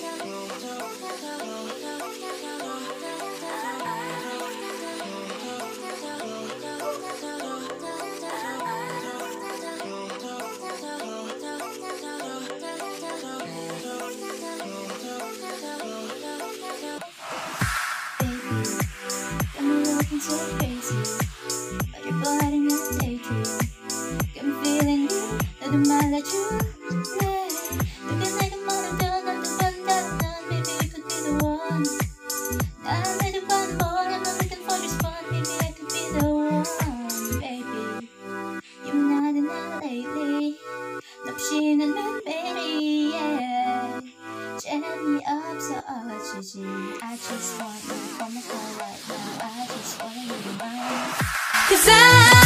So crazy, but your body in a daydream. Got me feeling you, doesn't mind that you play. Looking like a model girl, not the one that I've done. Maybe you could be the one. I'm ready to find the boy, I'm not looking for just fun. Maybe I could be the one, baby. You're not enough lately. 납치는 난 baby, yeah. Jam me up so 어지지. I just want you for my heart right now. I just wanna be mine. 'Cause I